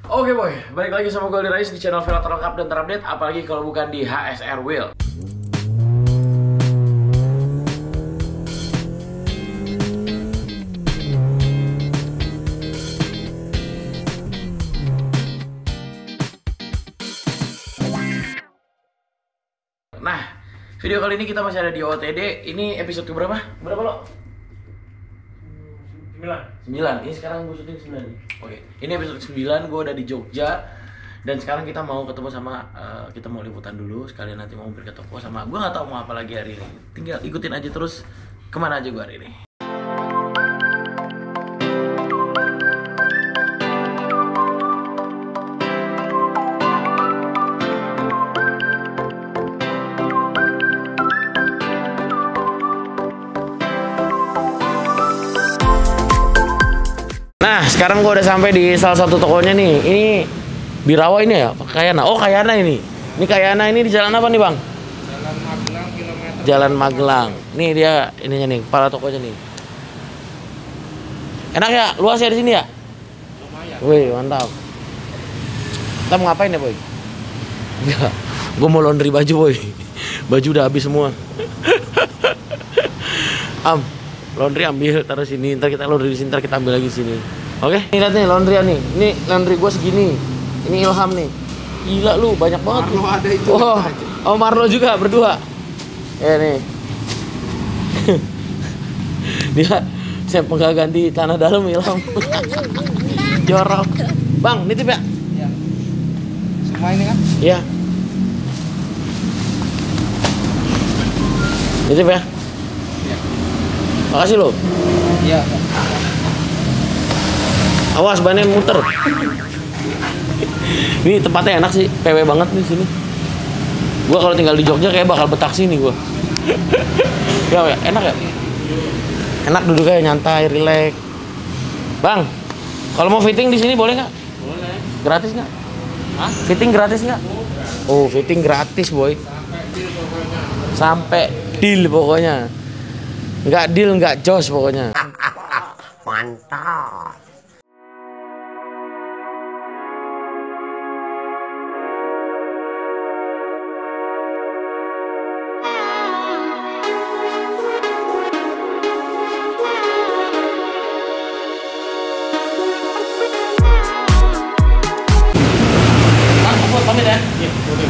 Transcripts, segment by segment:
Oke boy, balik lagi sama gue Rais di channel Vela terlengkap dan terupdate. Apalagi kalau bukan di HSR Wheel. Nah, video kali ini kita masih ada di OOTD. Ini episode keberapa? Berapa lo? 9. Ini sekarang gue syuting 9 nih. Oke. Ini episode 9, gue udah di Jogja. Dan sekarang kita mau ketemu sama kita mau liputan dulu. Sekalian nanti mau mampir ke toko sama gue nggak tahu mau apa lagi hari ini. Tinggal ikutin aja terus kemana aja gue hari ini. Nah, sekarang gua udah sampai di salah satu tokonya nih. Ini di Rawa ini ya, Kayana. Oh, Kayana ini. Ini Kayana ini di jalan apa nih, Bang? Jalan Magelang kilometer. Jalan Magelang. Nih dia ininya nih, kepala tokonya nih. Enak ya? Luas ya di sini ya? Lumayan. Wih, mantap. Kita mau ngapain ya, Boy? Enggak. Gua mau laundry baju, Boy. Baju udah habis semua. Laundry ambil, taruh sini, ntar kita laundry di sini, ntar kita ambil lagi sini. Oke, ini lihat nih laundryan nih. Ini laundry gue segini. Ini Ilham nih. Gila lu, banyak banget. Marlo ada itu. Oh, Marlo juga berdua. Ya nih. Dia siapa nggak ganti tanah dalam Ilham. Jorok. Bang, nitip ya? Iya. Semua ini kan? Iya. Nitip ya? Iya. Makasih lo. Iya. Awas bannya muter. Ini tempatnya enak sih, PW banget nih sini. Gua kalau tinggal di Jogja kayak bakal betah sini gua. Ya, enak ya? Enak duduknya nyantai, rileks. Bang, kalau mau fitting di sini boleh nggak? Boleh. Gratis nggak? Hah? Fitting gratis nggak? Oh, fitting gratis, boy. Sampai deal pokoknya. Nggak deal, nggak jos pokoknya. Mantap. Pamit ya? Iya, boleh.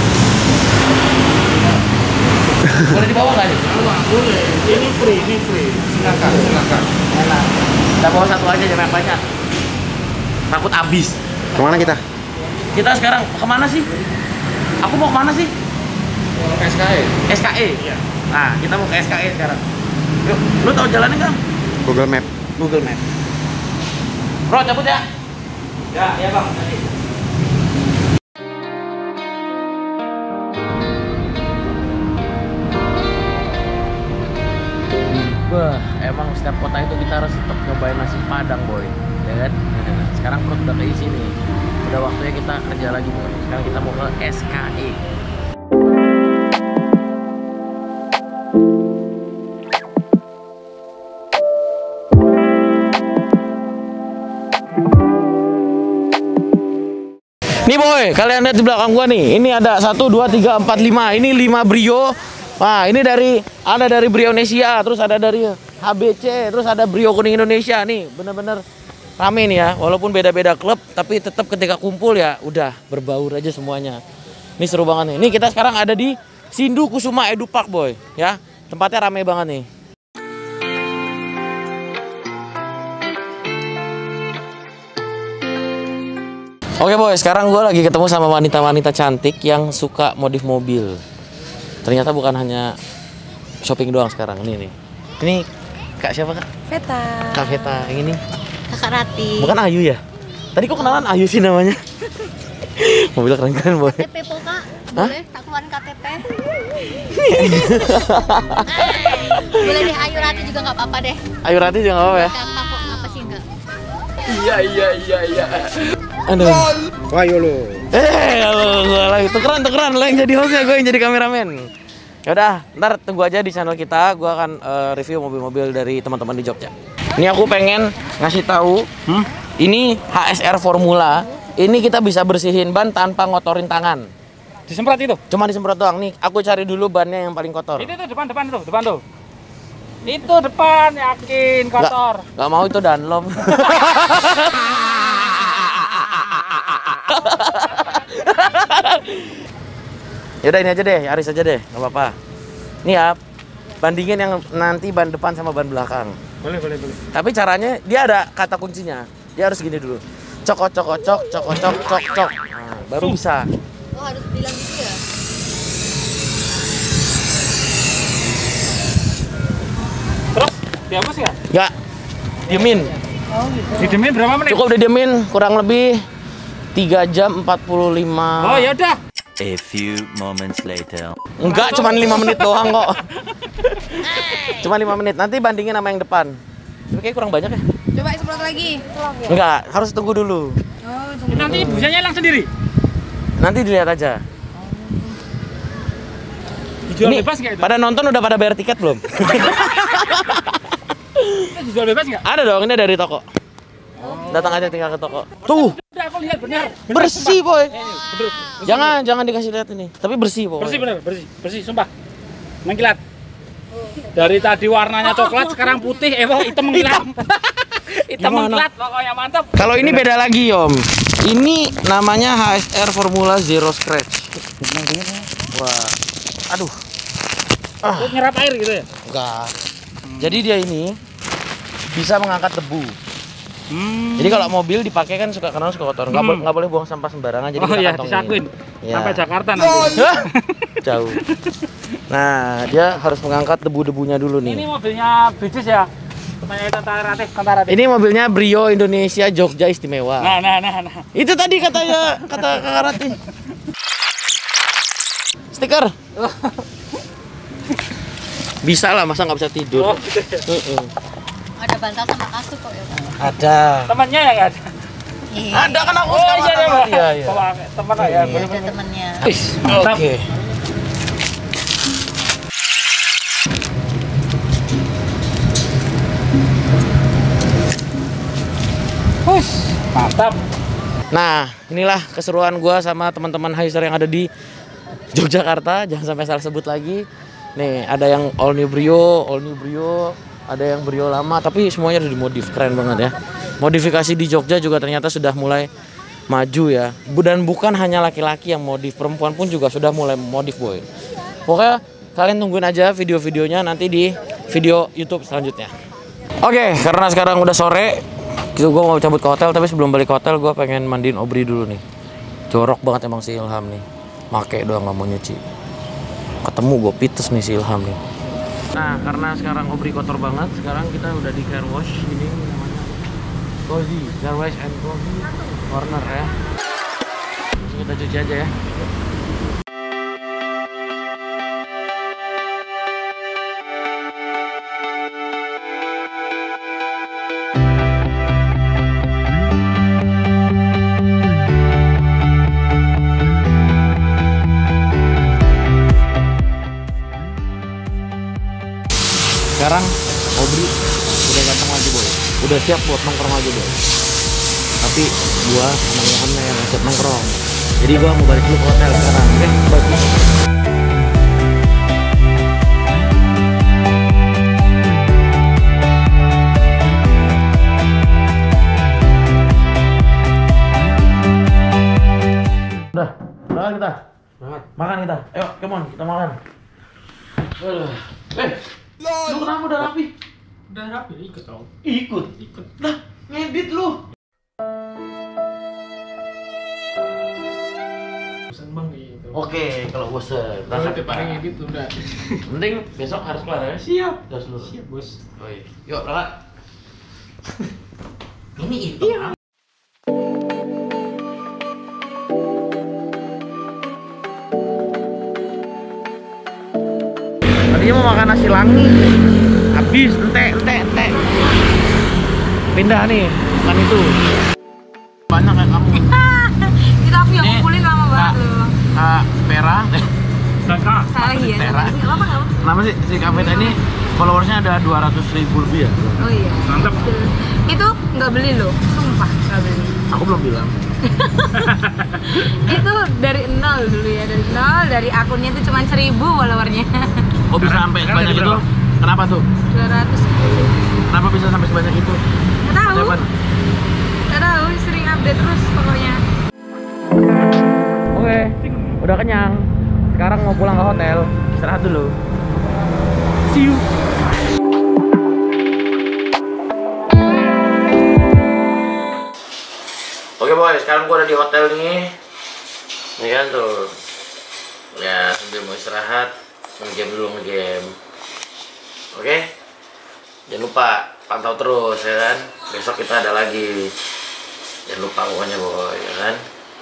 Boleh dibawa nggak nih? Boleh. Ini free. Silakan. Enak. Kita bawa satu aja jangan banyak. Takut habis. Kemana kita? Kita sekarang kemana sih? Aku mau kemana sih? SKE. SKE. Iya. Nah, kita mau ke SKE sekarang. Yuk, lu tahu jalannya nggak? Google Map. Google Map. Bro, cabut ya? Ya bang. Nanti. Wah, emang setiap kota itu kita harus tetap nyobain nasi Padang, boy. Ya kan? Sekarang perut udah keisi nih. Udah waktunya kita kerja lagi, boy. Sekarang kita mau ke SKE. Nih boy, kalian lihat di belakang gua nih. Ini ada 1, 2, 3, 4, 5. Ini 5 Brio. Wah, ini ada dari Brio Indonesia, terus ada dari HBC, terus ada Brio Kuning Indonesia nih. Bener-bener rame nih ya. Walaupun beda-beda klub, tapi tetap ketika kumpul ya udah berbaur aja semuanya. Ini seru banget nih. Nih kita sekarang ada di Sindu Kusuma Edu Park, boy. Ya, tempatnya rame banget nih. Oke boy, sekarang gue lagi ketemu sama wanita-wanita cantik yang suka modif mobil. Ternyata bukan hanya shopping doang sekarang. Ini Kak siapa Kak? Veta. Kak Veta, yang ini? Kakak Rati. Bukan Ayu ya? Tadi kok kenalan Ayu sih namanya? Mobil keren-keren boy. KTP po Kak, boleh tak keluarin KTP? Boleh deh, Ayu Rati juga nggak apa-apa deh. Ayu Rati juga nggak apa-apa ya? Gampang kok, apa sih enggak? Iya. Aduh. Wah, lo. Gue lagi tukeran lo yang jadi hostnya, gue yang jadi kameramen. Yaudah, ntar tunggu aja di channel kita. Gue akan review mobil-mobil dari teman-teman di Jogja. Ini aku pengen ngasih tahu, ini HSR Formula Ini kita bisa bersihin ban tanpa ngotorin tangan. Disemprot itu? Cuma disemprot doang. Nih, aku cari dulu bannya yang paling kotor. Itu depan tuh. Itu depan, yakin kotor. Gak mau itu Dunlop. Yaudah ini aja deh, Yaris aja deh, nggak apa-apa. Nih ya, bandingin yang nanti ban depan sama ban belakang. Boleh. Tapi caranya dia ada kata kuncinya. Dia harus gini dulu. Cok. Nah, baru bisa. Oh, harus bilang gitu ya? Terus dihapus nggak? Nggak, diemin. Didiemin berapa menit? Cukup udah diemin, kurang lebih 3 jam 45. Oh ya udah. A few moments later. Enggak, cuma 5 menit doang kok. Cuma 5 menit. Nanti bandingin sama yang depan. Tapi kayak kurang banyak ya? Coba semprot lagi. Enggak, harus tunggu dulu. Nanti busanya hilang sendiri. Nanti dilihat aja. Dijual Ini bebas nggak itu? pada nonton udah pada bayar tiket belum? Dijual bebas nggak? Ada dong, ini dari toko. Datang aja tinggal ke toko. Tuh, Udah aku lihat benar. bersih boy. Bener. Jangan dikasih lihat ini. Tapi bersih pokoknya. Bersih sumpah. Mengkilat. Dari tadi warnanya coklat, sekarang putih, hitam mengkilat. Hitam Gimana? mengkilat, pokoknya mantap. Kalau ini beda lagi Om. Ini namanya HSR Formula Zero Scratch. Wah, aduh. Terus nyerap air gitu ya? Enggak. Jadi dia ini bisa mengangkat debu. Jadi kalau mobil dipakai kan suka kotor. Nggak boleh buang sampah sembarangan. Jadi Oh kita iya, kantongin. disakuin. Iya. Sampai Jakarta nanti. Jauh. Nah, dia harus mengangkat debu-debunya dulu Ini nih. mobilnya Bidis ya? Temannya Tantaratif. Ini mobilnya Brio Indonesia Jogja Istimewa. Nah. Itu tadi kata Kakak Rati. Stiker. Bisa lah, masa nggak bisa tidur? Oh, gitu ya. Ada bantal sama kasur kok ya, Pak? Ada. Temannya yang ada. Iya. Ada kan aku Oh sekarang iya, sama Pak. dia, ya. Teman ya. Ada temennya. Oke. Mantap. Nah, inilah keseruan gua sama teman-teman Hiser yang ada di Yogyakarta. Jangan sampai salah sebut lagi. Nih, ada yang all new Brio, ada yang Brio lama, tapi semuanya udah dimodif, keren banget ya. Modifikasi di Jogja juga ternyata sudah mulai maju ya. Dan bukan hanya laki-laki yang modif, perempuan pun juga sudah mulai modif boy. Pokoknya kalian tungguin aja video-videonya nanti di video YouTube selanjutnya. Oke, karena sekarang udah sore, gue mau cabut ke hotel, tapi sebelum balik ke hotel gue pengen mandiin Obri dulu nih. Jorok banget emang si Ilham nih, make doang nggak mau nyuci. Ketemu gue pites nih si Ilham nih. Nah, karena sekarang Obri kotor banget, sekarang kita udah di car wash ini namanya Cozy, car wash and coffee corner ya. Langsung kita cuci aja ya. Sekarang Obri udah ganteng lagi boy, udah siap buat nongkrong lagi boy. Tapi gua sama Ilhamnya yang siap nongkrong. Jadi gua mau balik dulu ke hotel sekarang. Oke, bagus. Udah, makan kita. Makan kita. Ayo, come on, kita makan. Lu kenapa udah rapi? Udah rapi, ikut dong. Ikut. Lah, ngedit lu. Bosan bang gitu. Oke, kalau bosen. Kalau tiap hari ngedit udah. Penting besok harus kelar ya. Siap. Udah seluruh. Siap bos. Oh, iya. Yuk, berangkat. Ini itu. Tadinya mau makan nasi langi, habis ente. Pindah nih, makan itu. Banyak ya kamu. Kita aku yang Nih, ngumpulin lama banget loh. Kak Pera. Kakak. Salah lagi ya. Tera. Nggak apa-apa. Kenapa sih si Kak Pera ini followersnya ada 200.000 lebih ya? Oh iya. Mantap. Itu nggak beli loh, sumpah nggak beli. Aku belum bilang. Itu dari nol dulu ya, dari nol, dari akunnya itu cuma 1000 followernya. Kok bisa sampai sebanyak itu? Kenapa tuh? 210. Kenapa bisa sampai sebanyak itu? Nggak tahu. Siapa? Nggak tahu, sering update terus pokoknya. Oke, udah kenyang. Sekarang mau pulang ke hotel, istirahat dulu. See you. Oke boy, sekarang gua ada di hotel nih. Ini kan tuh. Ya, sambil mau istirahat, nge-game dulu nge-game. Oke? Jangan lupa pantau terus ya kan. Besok kita ada lagi. Jangan lupa pokoknya boy, ya kan.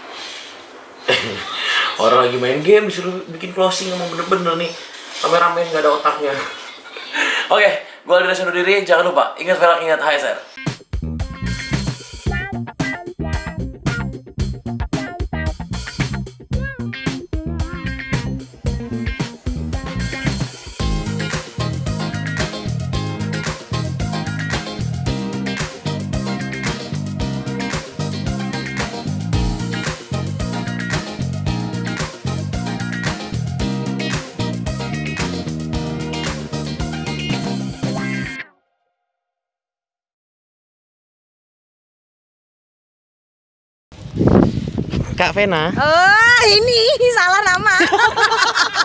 Orang lagi main game disuruh bikin closing emang bener-bener nih. Kameramen nggak ada otaknya. Oke, gua Aldi undur diri. Jangan lupa ingat velg, ingat HSR. Kak Vena. Oh, ini salah nama.